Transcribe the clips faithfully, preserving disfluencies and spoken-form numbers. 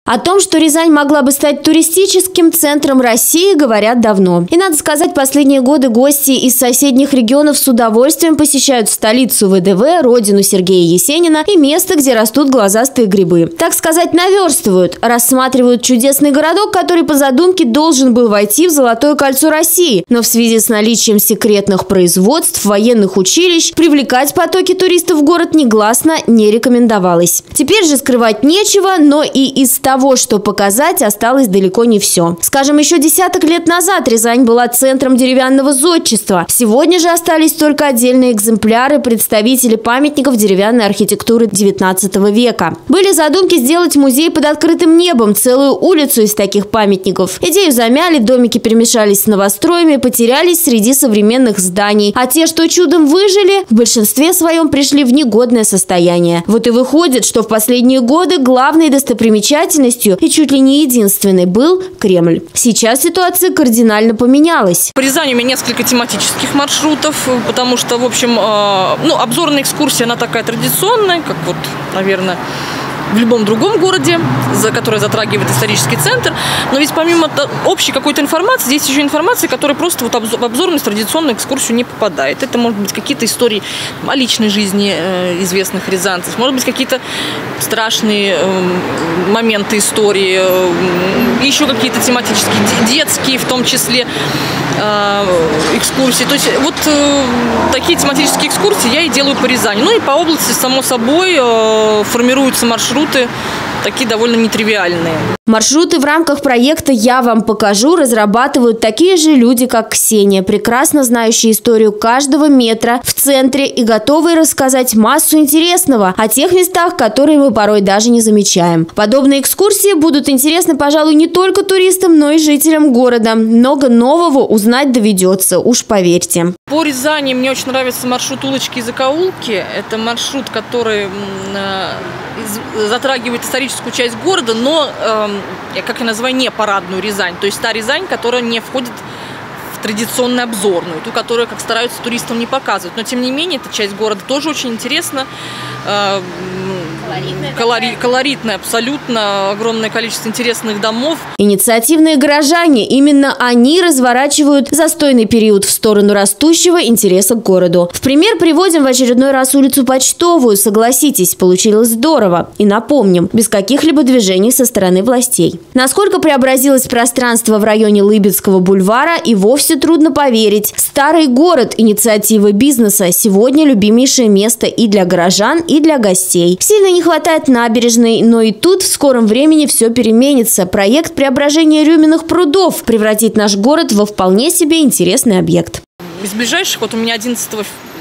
О том, что Рязань могла бы стать туристическим центром России, говорят давно. И надо сказать, последние годы гости из соседних регионов с удовольствием посещают столицу вэ дэ вэ, родину Сергея Есенина и место, где растут глазастые грибы. Так сказать, наверстывают, рассматривают чудесный городок, который по задумке должен был войти в Золотое кольцо России. Но в связи с наличием секретных производств, военных училищ, привлекать потоки туристов в город негласно не рекомендовалось. Теперь же скрывать нечего, но и из того, Того, что показать, осталось далеко не все. Скажем, еще десяток лет назад Рязань была центром деревянного зодчества. Сегодня же остались только отдельные экземпляры, представители памятников деревянной архитектуры девятнадцатого века. Были задумки сделать музей под открытым небом, целую улицу из таких памятников. Идею замяли, домики перемешались с новостроями, потерялись среди современных зданий. А те, что чудом выжили, в большинстве своем пришли в негодное состояние. Вот и выходит, что в последние годы главной достопримечательностью и чуть ли не единственный был Кремль. Сейчас ситуация кардинально поменялась. По Рязани у меня несколько тематических маршрутов, потому что, в общем, ну, обзорная экскурсия, она такая традиционная, как вот, наверное, в любом другом городе, за который затрагивает исторический центр. Но ведь помимо общей какой-то информации, здесь еще информация, которая просто вот в обзорную традиционную экскурсию не попадает. Это может быть какие-то истории о личной жизни э, известных рязанцев, может быть какие-то страшные э, моменты истории, э, еще какие-то тематические, детские в том числе э, экскурсии. То есть вот э, такие тематические экскурсии я и делаю по Рязани. Ну и по области, само собой, э, формируются маршруты, такие довольно нетривиальные. Маршруты в рамках проекта «Я вам покажу» разрабатывают такие же люди, как Ксения, прекрасно знающие историю каждого метра в центре и готовые рассказать массу интересного о тех местах, которые мы порой даже не замечаем. Подобные экскурсии будут интересны, пожалуй, не только туристам, но и жителям города. Много нового узнать доведется, уж поверьте. По Рязани мне очень нравится маршрут «Улочки и закоулки». Это маршрут, который э, затрагивает историческую часть города, но, э, как я называю, не парадную Рязань. То есть та Рязань, которая не входит в традиционную обзорную, ту, которую, как стараются, туристам не показывать. Но, тем не менее, эта часть города тоже очень интересна. Э, Колори, колоритное абсолютно, огромное количество интересных домов. Инициативные горожане, именно они разворачивают застойный период в сторону растущего интереса к городу. В пример приводим в очередной раз улицу Почтовую. Согласитесь, получилось здорово. И напомним, без каких-либо движений со стороны властей. Насколько преобразилось пространство в районе Лыбецкого бульвара, и вовсе трудно поверить. Старый город, инициатива бизнеса, сегодня любимейшее место и для горожан, и для гостей. Сильно не хватает набережной, но и тут в скором времени все переменится. Проект преображения Рюминых прудов превратит наш город во вполне себе интересный объект. Из ближайших, вот у меня одиннадцатого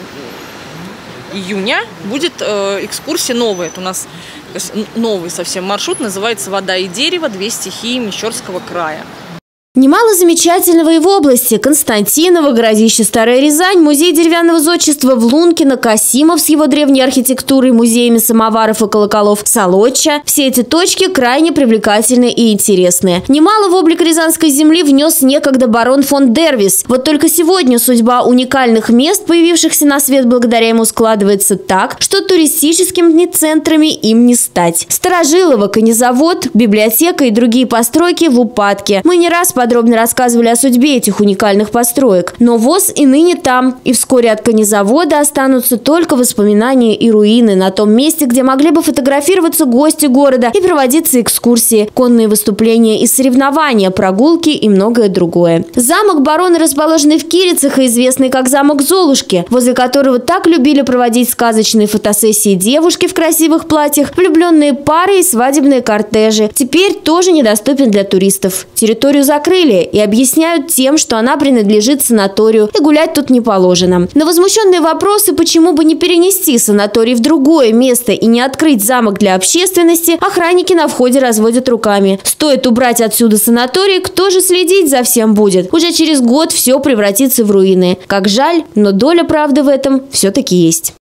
июня будет э, экскурсия новая. Это у нас новый совсем маршрут, называется «Вода и дерево. Две стихии Мещерского края». Немало замечательного и в области. Константиново, городище Старая Рязань, музей деревянного зодчества в Лункино, Касимов с его древней архитектурой, музеями самоваров и колоколов, Солодча. Все эти точки крайне привлекательны и интересны. Немало в облик рязанской земли внес некогда барон фон Дервис. Вот только сегодня судьба уникальных мест, появившихся на свет благодаря ему, складывается так, что туристическими центрами им не стать. Старожилово, конезавод, библиотека и другие постройки в упадке. Мы не раз подробно рассказывали о судьбе этих уникальных построек. Но ВОС и ныне там. И вскоре от конезавода останутся только воспоминания и руины на том месте, где могли бы фотографироваться гости города и проводиться экскурсии, конные выступления и соревнования, прогулки и многое другое. Замок барона, расположенный в Кирицах и известный как замок Золушки, возле которого так любили проводить сказочные фотосессии девушки в красивых платьях, влюбленные пары и свадебные кортежи, теперь тоже недоступен для туристов. Территорию закрыли и объясняют тем, что она принадлежит санаторию и гулять тут не положено. На возмущенные вопросы, почему бы не перенести санаторий в другое место и не открыть замок для общественности, охранники на входе разводят руками. Стоит убрать отсюда санаторий, кто же следить за всем будет? Уже через год все превратится в руины. Как жаль, но доля правды в этом все-таки есть.